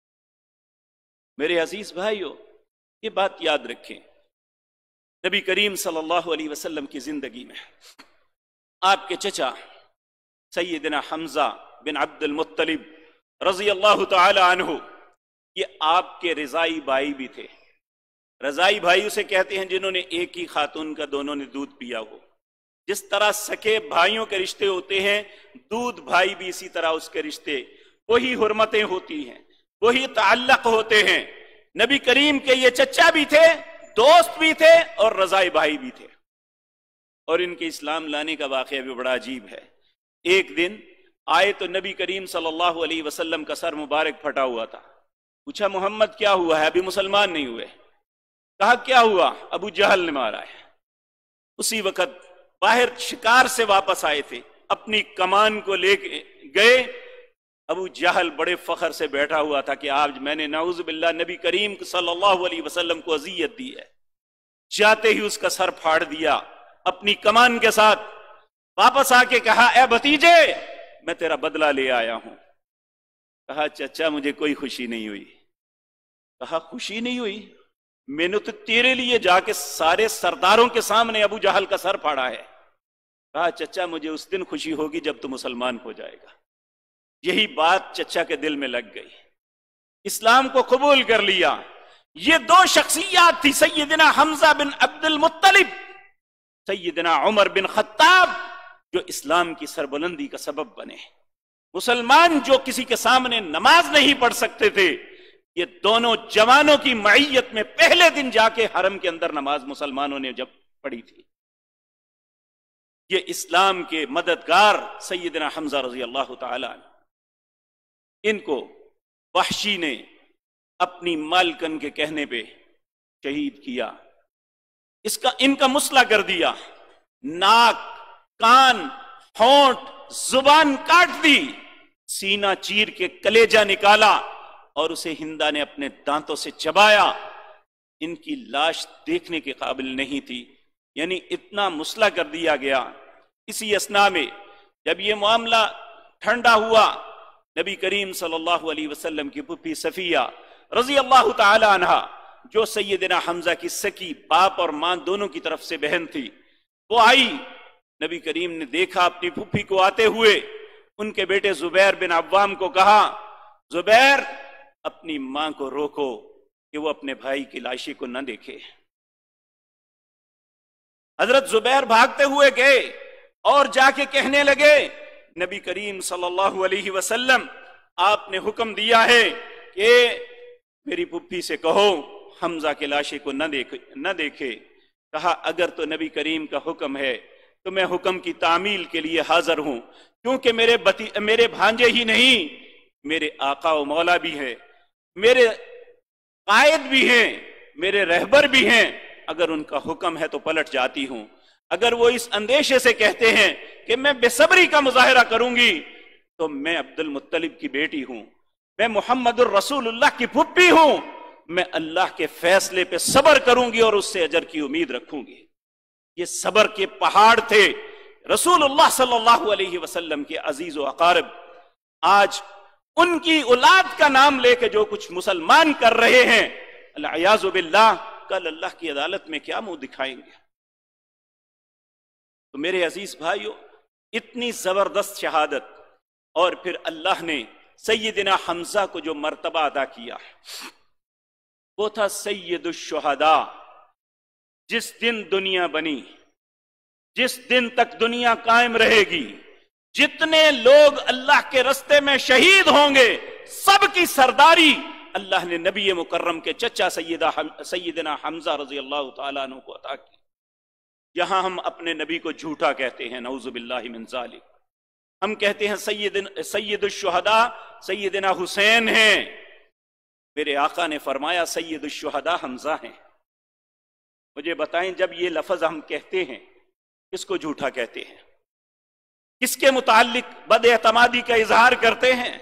میرے عزیز بھائیو، یہ بات یاد رکھیں، نبی کریم صلی اللہ علیہ وسلم کی زندگی میں آپ کے چچا سیدنا حمزہ بن عبد المطلب رضی اللہ تعالی عنہ، یہ آپ کے رضائی بھائی بھی تھے۔ رضائی بھائی اسے کہتے ہیں جنہوں نے ایک ہی خاتون کا دونوں نے دودھ پیا ہو۔ جس طرح سکے بھائیوں کے رشتے ہوتے ہیں، دودھ بھائی بھی اسی طرح اس کے رشتے، وہی حرمتیں ہوتی ہیں، وہی تعلق ہوتے ہیں۔ نبی کریم کے یہ چچا بھی تھے، دوست بھی تھے اور رضائی بھائی بھی تھے۔ اور ان کے اسلام لانے کا واقعہ بھی بڑا عجیب ہے۔ ایک دن آئے تو نبی کریم صلی اللہ علیہ وسلم کا سر مبارک پھٹا ہوا تھا۔ پوچھا محمد کیا ہوا ہے؟ ابھی مسلمان نہیں ہوئے۔ کہا کیا ہوا؟ ابو جہل نے مارا ہے۔ اسی وقت باہر شکار سے واپس آئے تھے، اپنی کمان کو لے گئے۔ ابو جہل بڑے فخر سے بیٹھا ہوا تھا کہ آج میں نے نعوذ باللہ نبی کریم صلی اللہ علیہ وسلم کو اذیت دی ہے۔ جاتے ہی اس کا سر پھاڑ دیا اپنی کمان کے ساتھ۔ واپس آ کے کہا اے بھتیجے، میں تیرا بدلہ لے آیا ہوں۔ کہا چچا مجھے کوئی خوشی نہیں ہوئی۔ کہا خوشی نہیں ہوئی؟ میں نے تو تیرے لیے جا کے سارے سرداروں کے سامنے ابو جہل کا سر پھاڑا ہے۔ کہا چچا مجھے اس دن خوشی ہوگی جب تو مسلمان ہو جائے گا۔ یہی بات چچا کے دل میں لگ گئی، اسلام کو قبول کر لیا۔ یہ 2 شخصیات تھی، سیدنا حمزہ بن عبد المطلب، سیدنا عمر بن خطاب، جو اسلام کی سربلندی کا سبب بنے۔ مسلمان جو کسی کے سامنے نماز نہیں پڑھ سکتے تھے، یہ دونوں جوانوں کی معیت میں پہلے دن جا کے حرم کے اندر نماز مسلمانوں نے جب پڑھی تھی۔ یہ اسلام کے مددگار سیدنا حمزہ رضی اللہ تعالی عنہ، ان کو وحشی نے اپنی مالکن کے کہنے پہ شہید کیا۔ ان کا مسئلہ کر دیا، ناک، کان، ہونٹ، زبان کاٹ دی، سینہ چیر کے کلیجہ نکالا اور اسے ہندا نے اپنے دانتوں سے چبایا۔ ان کی لاش دیکھنے کے قابل نہیں تھی، یعنی اتنا مسئلہ کر دیا گیا۔ اسی اثناء میں جب یہ معاملہ ٹھنڈا ہوا، نبی کریم صلی اللہ علیہ وسلم کی پھپھی صفیہ رضی اللہ تعالی عنہا، جو سیدنا حمزہ کی سکی باپ اور ماں دونوں کی طرف سے بہن تھی، وہ آئی۔ نبی کریم نے دیکھا اپنی پھپھی کو آتے ہوئے، ان کے بیٹے زبیر بن عوام کو کہا زبیر اپنی ماں کو روکو کہ وہ اپنے بھائی کی لاشی کو نہ دیکھے۔ حضرت زبیر بھاگتے ہوئے گئے اور جا کے کہنے لگے نبی کریم صلی اللہ علیہ وسلم آپ نے حکم دیا ہے کہ میری پھپھی سے کہو حمزہ کے لاشے کو نہ دیکھے. کہا اگر تو نبی کریم کا حکم ہے تو میں حکم کی تعمیل کے لیے حاضر ہوں، کیونکہ میرے بھانجے ہی نہیں، میرے آقا و مولا بھی ہیں، میرے قائد بھی ہیں، میرے رہبر بھی ہیں. اگر ان کا حکم ہے تو پلٹ جاتی ہوں. اگر وہ اس اندیشے سے کہتے ہیں کہ میں بے صبری کا مظاہرہ کروں گی، تو میں عبد المطلب کی بیٹی ہوں، میں محمد الرسول اللہ کی پھپھی ہوں، میں اللہ کے فیصلے پہ صبر کروں گی اور اس سے اجر کی امید رکھوں گی. یہ صبر کے پہاڑ تھے رسول اللہ صلی اللہ علیہ وسلم کے عزیز و اقارب. آج ان کی اولاد کا نام لے کے جو کچھ مسلمان کر رہے ہیں، العیاذ باللہ، کل اللہ کی عدالت میں کیا منہ دکھائیں گے؟ تو میرے عزیز بھائیو، اتنی زبردست شہادت، اور پھر اللہ نے سیدنا حمزہ کو جو مرتبہ ادا کیا وہ تھا سید الشہداء. جس دن دنیا بنی، جس دن تک دنیا قائم رہے گی، جتنے لوگ اللہ کے رستے میں شہید ہوں گے، سب کی سرداری اللہ نے نبی مکرم کے چچا سیدنا حمزہ رضی اللہ تعالیٰ عنہ کو عطا کی. یہاں ہم اپنے نبی کو جھوٹا کہتے ہیں، نعوذ باللہ من ذالک. ہم کہتے ہیں سید الشہداء سیدنا حسین ہیں. میرے آقا نے فرمایا سید الشہداء حمزہ ہیں. مجھے بتائیں، جب یہ لفظ ہم کہتے ہیں کس کو جھوٹا کہتے ہیں؟ کس کے متعلق بد اعتمادی کا اظہار کرتے ہیں؟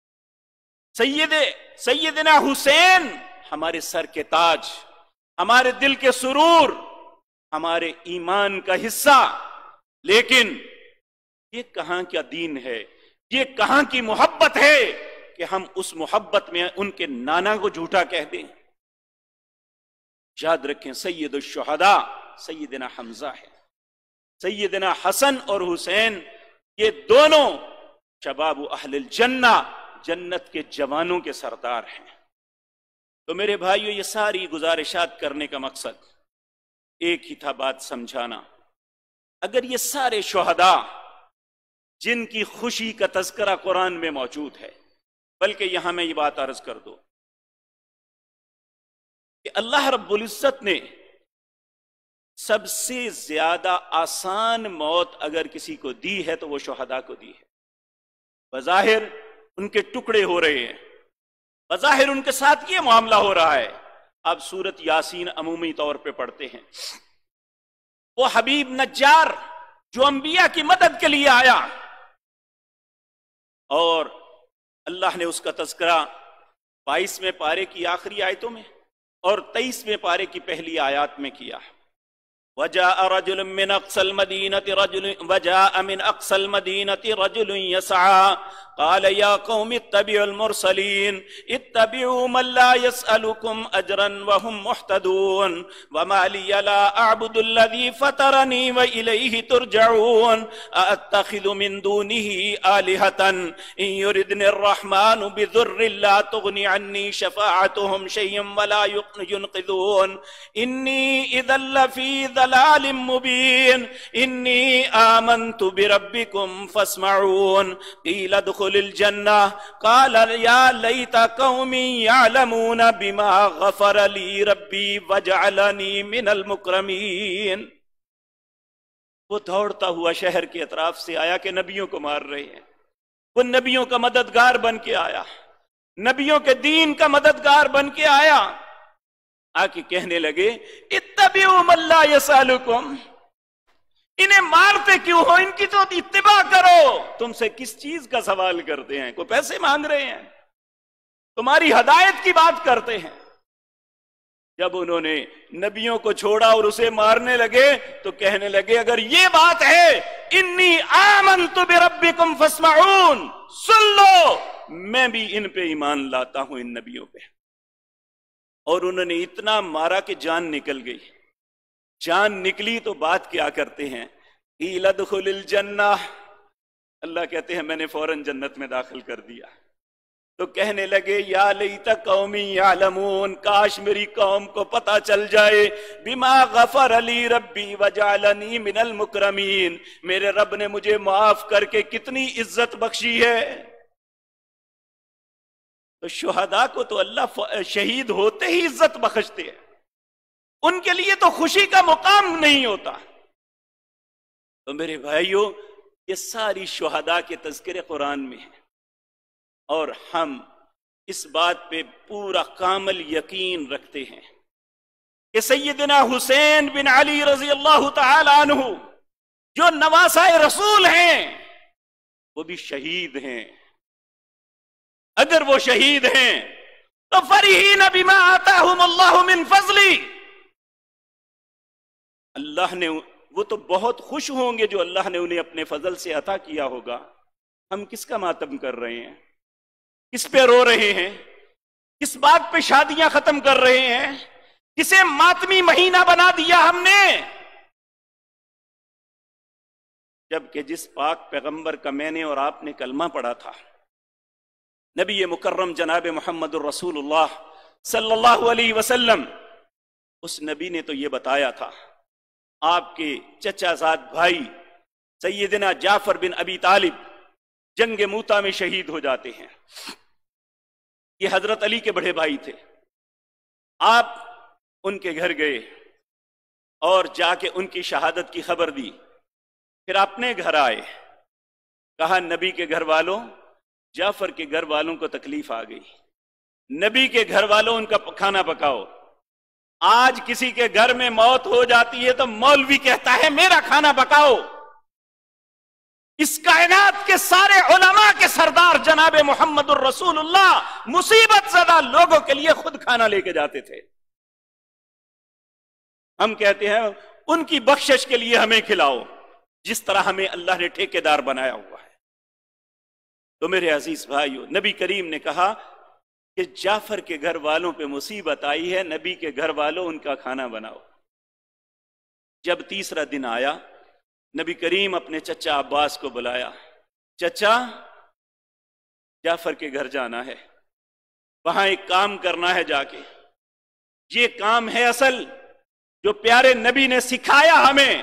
سیدنا حسین ہمارے سر کے تاج، ہمارے دل کے سرور، ہمارے ایمان کا حصہ. لیکن یہ کہاں کا دین ہے، یہ کہاں کی محبت ہے کہ ہم اس محبت میں ان کے نانا کو جھوٹا کہہ دیں؟ یاد رکھیں، سید الشہداء سیدنا حمزہ ہے. سیدنا حسن اور حسین یہ دونوں شباب اہل الجنہ، جنت کے جوانوں کے سردار ہیں. تو میرے بھائیو، یہ ساری گزارشات کرنے کا مقصد ایک ہی تھا، بات سمجھانا. اگر یہ سارے شہداء جن کی خوشی کا تذکرہ قرآن میں موجود ہے، بلکہ یہاں میں یہ بات عرض کر دوں کہ اللہ رب العزت نے سب سے زیادہ آسان موت اگر کسی کو دی ہے تو وہ شہداء کو دی ہے. بظاہر ان کے ٹکڑے ہو رہے ہیں، بظاہر ان کے ساتھ یہ معاملہ ہو رہا ہے. آپ سورت یاسین عمومی طور پہ پڑھتے ہیں، وہ حبیب نجار جو انبیاء کی مدد کے لیے آیا، اور اللہ نے اس کا تذکرہ 22ویں پارے کی آخری آیتوں میں اور 23ویں پارے کی پہلی آیات میں کیا. وجاء من اقصى المدينة رجل يسعى قال يا قوم اتبعوا المرسلين اتبعوا من لا يسألكم أجرا وهم محتدون وما لي لا أعبد الذي فطرني وإليه ترجعون أأتخذ من دونه آلهة إن يردني الرحمن بضر لا تغني عني شفاعتهم شيئا ولا ينقذون إني إذا لفي ضلال مبين إني آمنت بربكم فاسمعون قيل ادخل الجنة قال يا ليت قومي يعلمون بما غفر لي ربي وجعلني من المكرمين. وہ دوڑتا ہوا شہر کے اطراف سے آیا کہ نبیوں کو مار رہے ہیں. وہ نبیوں کا مددگار بن کے آیا، نبیوں کے دین کا مددگار بن کے آیا. آ کے کہنے لگے اتبعوا من لا يسألكم، انہیں مارتے کیوں ہو، ان کی تو اتباع کرو. تم سے کس چیز کا سوال کرتے ہیں؟ کوئی پیسے مانگ رہے ہیں؟ تمہاری ہدایت کی بات کرتے ہیں. جب انہوں نے نبیوں کو چھوڑا اور اسے مارنے لگے تو کہنے لگے اگر یہ بات ہے انی آمنت بربکم فاسمعون، سن لو میں بھی ان پہ ایمان لاتا ہوں، ان نبیوں پہ. اور انہوں نے اتنا مارا کہ جان نکل گئی. جان نکلی تو بات کیا کرتے ہیں، قیل ادخل الجنہ، اللہ کہتے ہیں میں نے فوراً جنت میں داخل کر دیا. تو کہنے لگے یا لیت قومی یعلمون، کاش میری قوم کو پتہ چل جائے، بما غفر لی ربی وجعلنی من المکرمین، میرے رب نے مجھے معاف کر کے کتنی عزت بخشی ہے. تو شہداء کو تو اللہ شہید ہوتے ہی عزت بخشتے ہیں، ان کے لیے تو خوشی کا مقام نہیں ہوتا۔ تو میرے بھائیوں، یہ ساری شہداء کے تذکرے قرآن میں ہیں، اور ہم اس بات پہ پورا کامل یقین رکھتے ہیں کہ سیدنا حسین بن علی رضی اللہ تعالی عنہ جو نواسہ رسول ہیں وہ بھی شہید ہیں۔ اگر وہ شہید ہیں تو فرحین بما آتاہم اللہ من فضلی، اللہ نے، وہ تو بہت خوش ہوں گے جو اللہ نے انہیں اپنے فضل سے عطا کیا ہوگا۔ ہم کس کا ماتم کر رہے ہیں؟ کس پہ رو رہے ہیں؟ کس بات پہ شادیاں ختم کر رہے ہیں؟ کسے ماتمی مہینہ بنا دیا ہم نے؟ جبکہ جس پاک پیغمبر کا میں نے اور آپ نے کلمہ پڑھا تھا، نبی مکرم جناب محمد الرسول اللہ صلی اللہ علیہ وسلم، اس نبی نے تو یہ بتایا تھا آپ کے چچا زاد بھائی سیدنا جعفر بن ابی طالب جنگ موتا میں شہید ہو جاتے ہیں۔ یہ حضرت علی کے بڑے بھائی تھے۔ آپ ان کے گھر گئے اور جا کے ان کی شہادت کی خبر دی، پھر اپنے گھر آئے، کہا نبی کے گھر والوں، جعفر کے گھر والوں کو تکلیف آ گئی، نبی کے گھر والوں ان کا کھانا پکاؤ۔ آج کسی کے گھر میں موت ہو جاتی ہے تو مولوی کہتا ہے میرا کھانا پکاؤ۔ اس کائنات کے سارے علماء کے سردار جناب محمد الرسول اللہ مصیبت زدہ لوگوں کے لیے خود کھانا لے کے جاتے تھے۔ ہم کہتے ہیں ان کی بخشش کے لیے ہمیں کھلاؤ، جس طرح ہمیں اللہ نے ٹھیکیدار بنایا ہوا ہے۔ تو میرے عزیز بھائیو، نبی کریم نے کہا کہ جعفر کے گھر والوں پہ مصیبت آئی ہے، نبی کے گھر والوں ان کا کھانا بناؤ۔ جب تیسرا دن آیا، نبی کریم اپنے چچا عباس کو بلایا، چچا جعفر کے گھر جانا ہے، وہاں ایک کام کرنا ہے جا کے، یہ کام ہے اصل جو پیارے نبی نے سکھایا ہمیں۔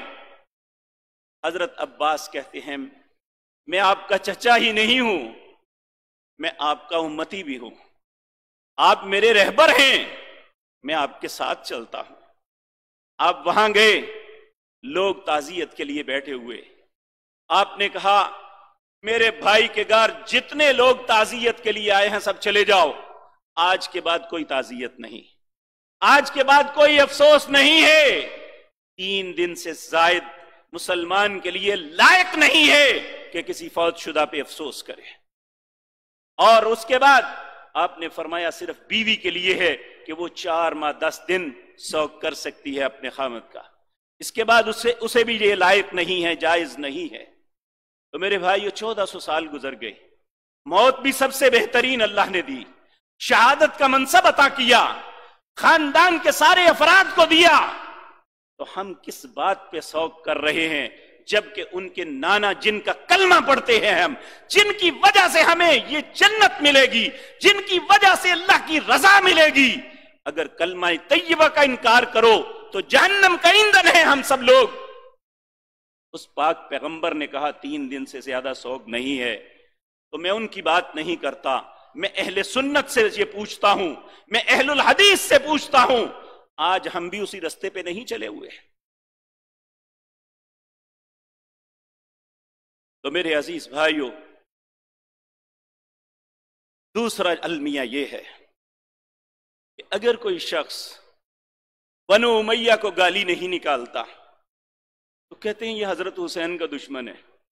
حضرت عباس کہتے ہیں میں آپ کا چچا ہی نہیں ہوں، میں آپ کا امتی بھی ہوں، آپ میرے رہبر ہیں، میں آپ کے ساتھ چلتا ہوں۔ آپ وہاں گئے، لوگ تعزیت کے لیے بیٹھے ہوئے، آپ نے کہا میرے بھائی کے گھر جتنے لوگ تعزیت کے لیے آئے ہیں سب چلے جاؤ، آج کے بعد کوئی تعزیت نہیں، آج کے بعد کوئی افسوس نہیں ہے۔ 3 دن سے زائد مسلمان کے لیے لائق نہیں ہے کہ کسی فوت شدہ پہ افسوس کرے۔ اور اس کے بعد آپ نے فرمایا صرف بیوی کے لیے ہے کہ وہ 4 ماہ 10 دن سوگ کر سکتی ہے اپنے خامد کا، اس کے بعد اسے بھی یہ لائق نہیں ہے، جائز نہیں ہے۔ تو میرے بھائیو 1400 سال گزر گئے، موت بھی سب سے بہترین اللہ نے دی، شہادت کا منصب عطا کیا، خاندان کے سارے افراد کو دیا، تو ہم کس بات پہ سوگ کر رہے ہیں جبکہ ان کے نانا جن کا کلمہ پڑھتے ہیں ہم، جن کی وجہ سے ہمیں یہ جنت ملے گی، جن کی وجہ سے اللہ کی رضا ملے گی، اگر کلمہ طیبہ کا انکار کرو تو جہنم کا ایندھن ہے ہم سب لوگ۔ اس پاک پیغمبر نے کہا 3 دن سے زیادہ سوگ نہیں ہے، تو میں ان کی بات نہیں کرتا، میں اہل سنت سے یہ پوچھتا ہوں، میں اہل الحدیث سے پوچھتا ہوں، آج ہم بھی اسی رستے پہ نہیں چلے ہوئے ہیں؟ تو میرے عزیز بھائیو، دوسرا المیہ یہ ہے کہ اگر کوئی شخص بنو امیہ کو گالی نہیں نکالتا تو کہتے ہیں یہ حضرت حسین کا دشمن ہے۔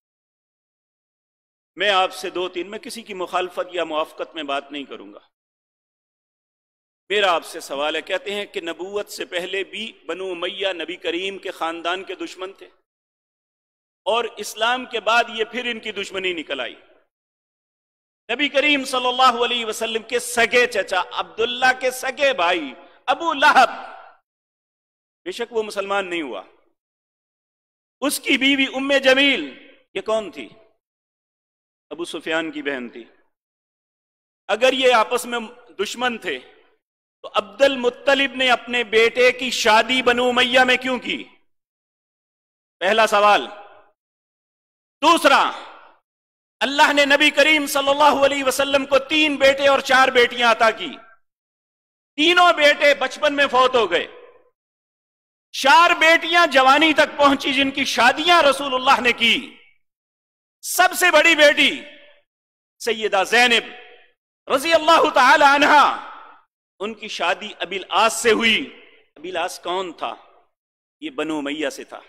میں آپ سے 2-3 میں کسی کی مخالفت یا موافقت میں بات نہیں کروں گا، میرا آپ سے سوال ہے، کہتے ہیں کہ نبوت سے پہلے بھی بنو امیہ نبی کریم کے خاندان کے دشمن تھے، اور اسلام کے بعد یہ پھر ان کی دشمنی نکل آئی۔ نبی کریم صلی اللہ علیہ وسلم کے سگے چچا عبداللہ کے سگے بھائی ابو لہب، بے شک وہ مسلمان نہیں ہوا، اس کی بیوی ام جمیل، یہ کون تھی؟ ابو سفیان کی بہن تھی۔ اگر یہ آپس میں دشمن تھے تو عبد المطلب نے اپنے بیٹے کی شادی بنو امیہ میں کیوں کی؟ پہلا سوال۔ دوسرا، اللہ نے نبی کریم صلی اللہ علیہ وسلم کو 3 بیٹے اور 4 بیٹیاں عطا کی. تینوں بیٹے بچپن میں فوت ہو گئے. 4 بیٹیاں جوانی تک پہنچی جن کی شادیاں رسول اللہ نے کی. سب سے بڑی بیٹی سیدہ زینب رضی اللہ تعالی عنہا، ان کی شادی ابی العاص سے ہوئی. ابی العاص کون تھا؟ یہ بنو امیہ سے تھا.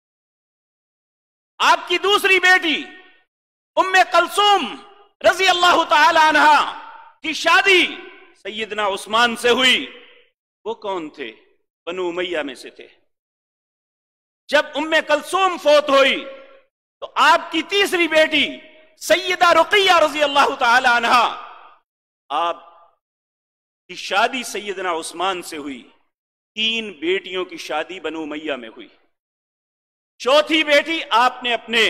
آپ کی دوسری بیٹی ام کلثوم رضی اللہ تعالی عنہا کی شادی سیدنا عثمان سے ہوئی. وہ کون تھے؟ بنو امیہ میں سے تھے. جب ام کلثوم فوت ہوئی تو آپ کی تیسری بیٹی سیدہ رقیہ رضی اللہ تعالی عنہا، آپ کی شادی سیدنا عثمان سے ہوئی. 3 بیٹیوں کی شادی بنو امیہ میں ہوئی. چوتھی بیٹی آپ نے اپنے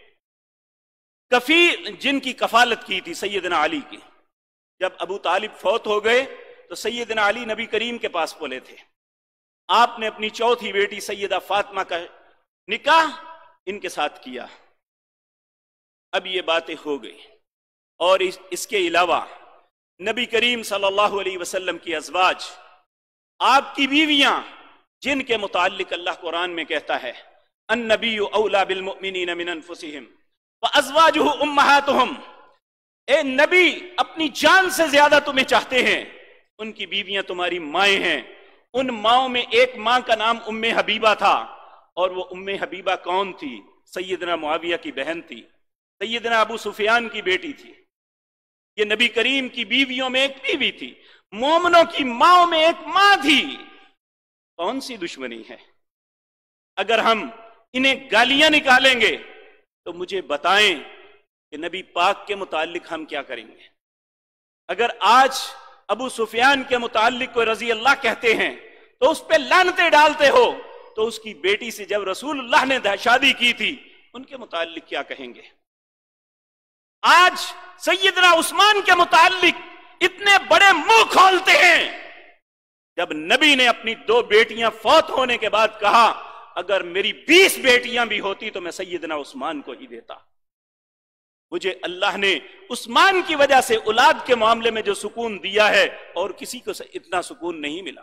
کفیل جن کی کفالت کی تھی سیدنا علی کی. جب ابو طالب فوت ہو گئے تو سیدنا علی نبی کریم کے پاس بولے تھے. آپ نے اپنی چوتھی بیٹی سیدہ فاطمہ کا نکاح ان کے ساتھ کیا. اب یہ باتیں ہو گئی. اور اس کے علاوہ نبی کریم صلی اللہ علیہ وسلم کی ازواج، آپ کی بیویاں، جن کے متعلق اللہ قرآن میں کہتا ہے النبی اولا بالمؤمنین من انفسہم وازواجہ امہاتہم، اے نبی اپنی جان سے زیادہ تمہیں چاہتے ہیں. ان کی بیویاں تمہاری مائیں ہیں. ان ماؤں میں ایک ماں کا نام ام حبیبہ تھا. اور وہ ام حبیبہ کون تھی؟ سیدنا معاویہ کی بہن تھی، سیدنا ابو سفیان کی بیٹی تھی. یہ نبی کریم کی بیویوں میں ایک بیوی تھی. مومنوں کی ماؤں میں ایک ماں تھی. کون سی دشمنی ہے؟ اگر ہم انہیں گالیاں نکالیں گے تو مجھے بتائیں کہ نبی پاک کے متعلق ہم کیا کریں گے. اگر آج ابو سفیان کے متعلق کوئی رضی اللہ کہتے ہیں تو اس پہ لعنتیں ڈالتے ہو، تو اس کی بیٹی سے جب رسول اللہ نے شادی کی تھی ان کے متعلق کیا کہیں گے؟ آج سیدنا عثمان کے متعلق اتنے بڑے منہ کھولتے ہیں، جب نبی نے اپنی 2 بیٹیاں فوت ہونے کے بعد کہا اگر میری 20 بیٹیاں بھی ہوتی تو میں سیدنا عثمان کو ہی دیتا. مجھے اللہ نے عثمان کی وجہ سے اولاد کے معاملے میں جو سکون دیا ہے اور کسی کو اتنا سکون نہیں ملا.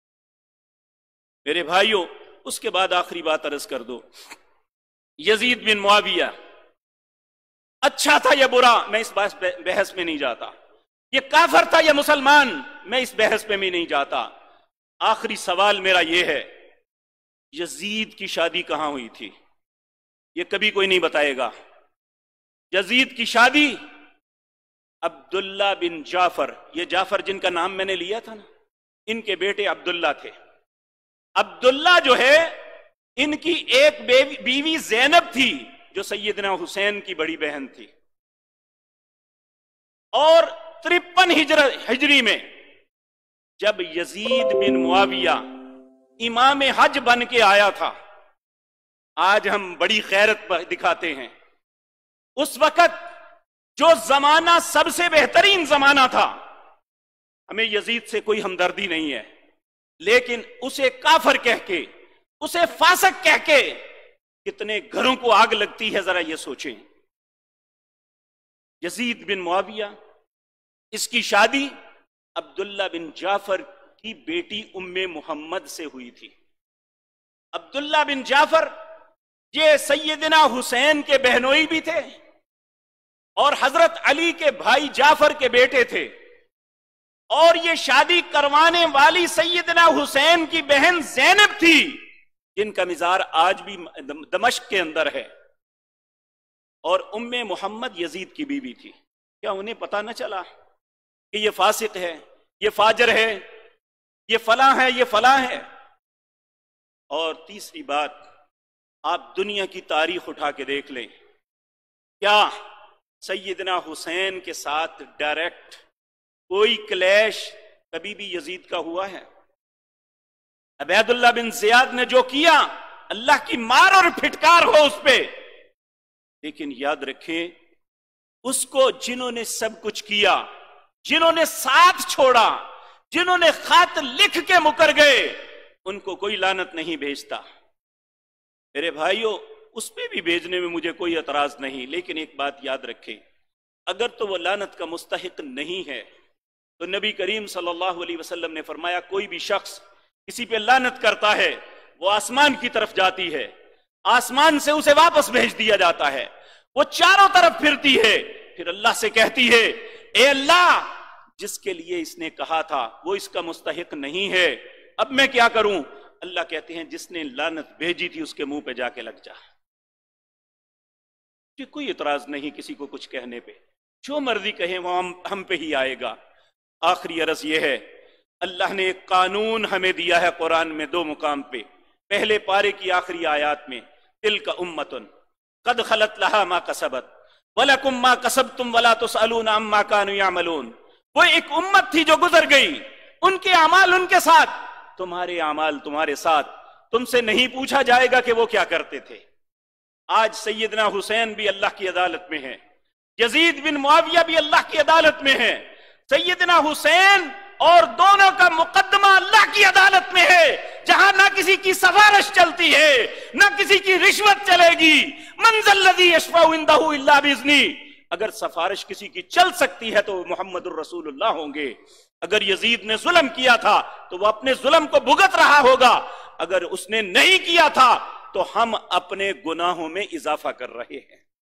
میرے بھائیوں، اس کے بعد آخری بات عرض کر دو. یزید بن معاویہ اچھا تھا یا برا، میں اس بحث میں نہیں جاتا. یہ کافر تھا یا مسلمان، میں اس بحث میں بھی نہیں جاتا. آخری سوال میرا یہ ہے، یزید کی شادی کہاں ہوئی تھی؟ یہ کبھی کوئی نہیں بتائے گا. یزید کی شادی عبداللہ بن جعفر، یہ جعفر جن کا نام میں نے لیا تھا نا، ان کے بیٹے عبداللہ تھے. عبداللہ جو ہے ان کی ایک بیوی زینب تھی جو سیدنا حسین کی بڑی بہن تھی. اور 53 ہجری میں جب یزید بن معاویہ امام حج بن کے آیا تھا، آج ہم بڑی غیرت دکھاتے ہیں، اس وقت جو زمانہ سب سے بہترین زمانہ تھا، ہمیں یزید سے کوئی ہمدردی نہیں ہے، لیکن اسے کافر کہہ کے، اسے فاسق کہہ کے کتنے گھروں کو آگ لگتی ہے، ذرا یہ سوچیں. یزید بن معاویہ، اس کی شادی عبداللہ بن جعفر کی بیٹی ام محمد سے ہوئی تھی. عبداللہ بن جعفر یہ سیدنا حسین کے بہنوئی بھی تھے اور حضرت علی کے بھائی جعفر کے بیٹے تھے. اور یہ شادی کروانے والی سیدنا حسین کی بہن زینب تھی، جن کا مزار آج بھی دمشق کے اندر ہے. اور ام محمد یزید کی بیوی تھی. کیا انہیں پتہ نہ چلا کہ یہ فاسق ہے، یہ فاجر ہے، یہ فلاں ہے، یہ فلاں ہے؟ اور تیسری بات، آپ دنیا کی تاریخ اٹھا کے دیکھ لیں، کیا سیدنا حسین کے ساتھ ڈائریکٹ کوئی کلیش کبھی بھی یزید کا ہوا ہے؟ عبید اللہ بن زیاد نے جو کیا، اللہ کی مار اور پھٹکار ہو اس پہ، لیکن یاد رکھیں اس کو جنہوں نے سب کچھ کیا، جنہوں نے ساتھ چھوڑا، جنہوں نے خط لکھ کے مکر گئے، ان کو کوئی لعنت نہیں بھیجتا. میرے بھائیوں، اس پہ بھی بھیجنے میں مجھے کوئی اعتراض نہیں، لیکن ایک بات یاد رکھیں، اگر تو وہ لعنت کا مستحق نہیں ہے تو نبی کریم صلی اللہ علیہ وسلم نے فرمایا کوئی بھی شخص کسی پہ لعنت کرتا ہے وہ آسمان کی طرف جاتی ہے، آسمان سے اسے واپس بھیج دیا جاتا ہے، وہ چاروں طرف پھرتی ہے، پھر اللہ سے کہتی ہے اے اللہ جس کے لیے اس نے کہا تھا وہ اس کا مستحق نہیں ہے، اب میں کیا کروں؟ اللہ کہتے ہیں جس نے لعنت بھیجی تھی اس کے منہ پہ جا کے لگ جا۔ کوئی اعتراض نہیں کسی کو کچھ کہنے پہ، جو مرضی کہیں وہ ہم پہ ہی آئے گا۔ آخری عرض یہ ہے، اللہ نے ایک قانون ہمیں دیا ہے قرآن میں 2 مقام پہ، پہلے پارے کی آخری آیات میں تلک امۃ قد خلت لہا ما کسبت ولکم ما کسبتم ولا تسألون عما کانوا یعملون۔ وہ ایک امت تھی جو گزر گئی، ان کے اعمال ان کے ساتھ، تمہارے اعمال تمہارے ساتھ، تم سے نہیں پوچھا جائے گا کہ وہ کیا کرتے تھے۔ آج سیدنا حسین بھی اللہ کی عدالت میں ہے، یزید بن معاویہ بھی اللہ کی عدالت میں ہے، سیدنا حسین اور دونوں کا مقدمہ اللہ کی عدالت میں ہے، جہاں نہ کسی کی سفارش چلتی ہے نہ کسی کی رشوت چلے گی۔ من ذا الذی یشفع عندہ الا باذنہ، اگر سفارش کسی کی چل سکتی ہے تو وہ محمد الرسول اللہ ہوں گے۔ اگر یزید نے ظلم کیا تھا تو وہ اپنے ظلم کو بھگت رہا ہوگا، اگر اس نے نہیں کیا تھا تو ہم اپنے گناہوں میں اضافہ کر رہے ہیں۔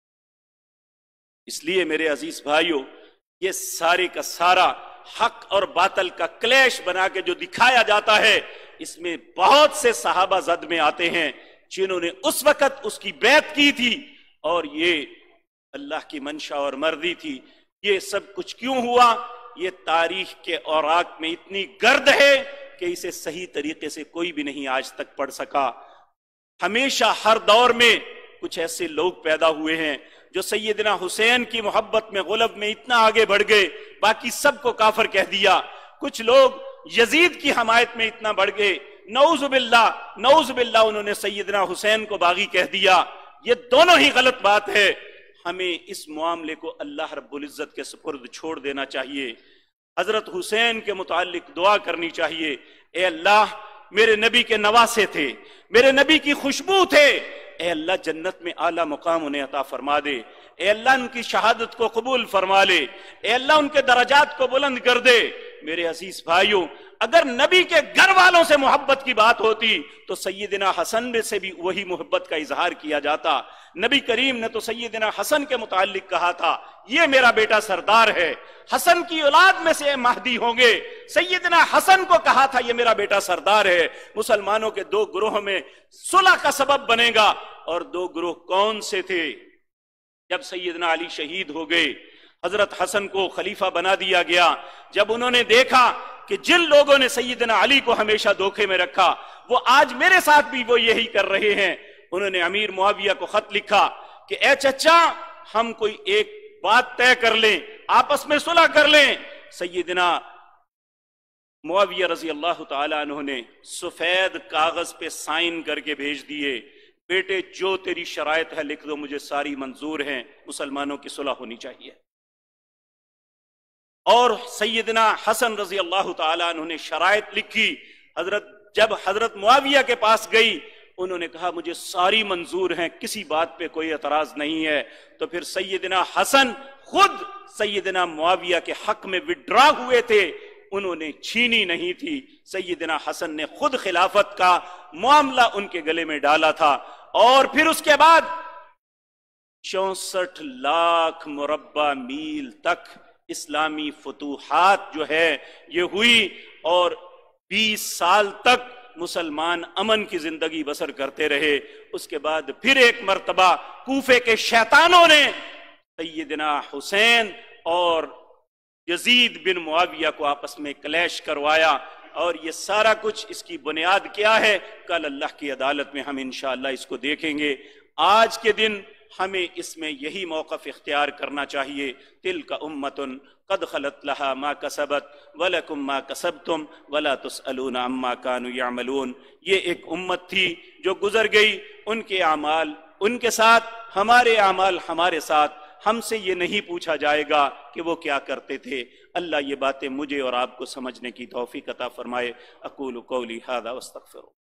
اس لیے میرے عزیز بھائیوں، یہ سارے کا سارا حق اور باطل کا کلیش بنا کے جو دکھایا جاتا ہے، اس میں بہت سے صحابہ زد میں آتے ہیں جنہوں نے اس وقت اس کی بیعت کی تھی، اور یہ اللہ کی منشا اور مرضی تھی۔ یہ سب کچھ کیوں ہوا؟ یہ تاریخ کے اوراق میں اتنی گرد ہے کہ اسے صحیح طریقے سے کوئی بھی نہیں آج تک پڑھ سکا۔ ہمیشہ ہر دور میں کچھ ایسے لوگ پیدا ہوئے ہیں جو سیدنا حسین کی محبت میں غلب میں اتنا آگے بڑھ گئے، باقی سب کو کافر کہہ دیا۔ کچھ لوگ یزید کی حمایت میں اتنا بڑھ گئے، نعوذ باللہ انہوں نے سیدنا حسین کو باغی کہہ دیا۔ یہ دونوں ہی غلط بات ہے۔ ہمیں اس معاملے کو اللہ رب العزت کے سپرد چھوڑ دینا چاہیے۔ حضرت حسین کے متعلق دعا کرنی چاہیے، اے اللہ میرے نبی کے نواسے تھے، میرے نبی کی خوشبو تھے، اے اللہ جنت میں اعلیٰ مقام انہیں عطا فرما دے، اے اللہ ان کی شہادت کو قبول فرما لے، اے اللہ ان کے درجات کو بلند کر دے۔ میرے عزیز بھائیوں، اگر نبی کے گھر والوں سے محبت کی بات ہوتی تو سیدنا حسن سے بھی وہی محبت کا اظہار کیا جاتا۔ نبی کریم نے تو سیدنا حسن کے متعلق کہا تھا یہ میرا بیٹا سردار ہے، حسن کی اولاد میں سے مہدی ہوں گے۔ سیدنا حسن کو کہا تھا یہ میرا بیٹا سردار ہے۔ مسلمانوں کے 2 گروہ میں صلح کا سبب بنے گا، اور 2 گروہ کون سے تھے؟ جب سیدنا علی شہید ہو گئے، حضرت حسن کو خلیفہ بنا دیا گیا۔ جب انہوں نے دیکھا کہ جن لوگوں نے سیدنا علی کو ہمیشہ دھوکے میں رکھا وہ آج میرے ساتھ بھی وہ یہی کر رہے ہیں، انہوں نے امیر معاویہ کو خط لکھا کہ اے چچا ہم کوئی ایک بات طے کر لیں، آپس میں صلح کر لیں۔ سیدنا معاویہ رضی اللہ تعالیٰ عنہ نے سفید کاغذ پہ سائن کر کے بھیج دیے، بیٹے جو تیری شرائط ہے لکھ دو، مجھے ساری منظور ہیں، مسلمانوں کی صلح ہونی چاہیے۔ اور سیدنا حسن رضی اللہ تعالیٰ عنہ نے شرائط لکھی، جب حضرت معاویہ کے پاس گئی انہوں نے کہا مجھے ساری منظور ہیں، کسی بات پہ کوئی اعتراض نہیں ہے۔ تو پھر سیدنا حسن خود سیدنا معاویہ کے حق میں وڈرا ہوئے تھے، انہوں نے چھینی نہیں تھی۔ سیدنا حسن نے خود خلافت کا معاملہ ان کے گلے میں ڈالا تھا، اور پھر اس کے بعد 64 لاکھ مربع میل تک اسلامی فتوحات جو ہے یہ ہوئی، اور 20 سال تک مسلمان امن کی زندگی بسر کرتے رہے۔ اس کے بعد پھر ایک مرتبہ کوفے کے شیطانوں نے سیدنا حسین اور یزید بن معاویہ کو آپس میں کلیش کروایا، اور یہ سارا کچھ اس کی بنیاد کیا ہے کل اللہ کی عدالت میں ہم انشاءاللہ اس کو دیکھیں گے۔ آج کے دن ہمیں اس میں یہی موقف اختیار کرنا چاہیے، تلک امۃ قد خلت لہا ما کسبت ولکم ما کسبتم ولا تسألون عما کانوا یعملون۔ یہ ایک امت تھی جو گزر گئی، ان کے اعمال ان کے ساتھ، ہمارے اعمال ہمارے ساتھ، ہم سے یہ نہیں پوچھا جائے گا کہ وہ کیا کرتے تھے۔ اللہ یہ باتیں مجھے اور آپ کو سمجھنے کی توفیق عطا فرمائے۔ اقول قولی ھذا واستغفر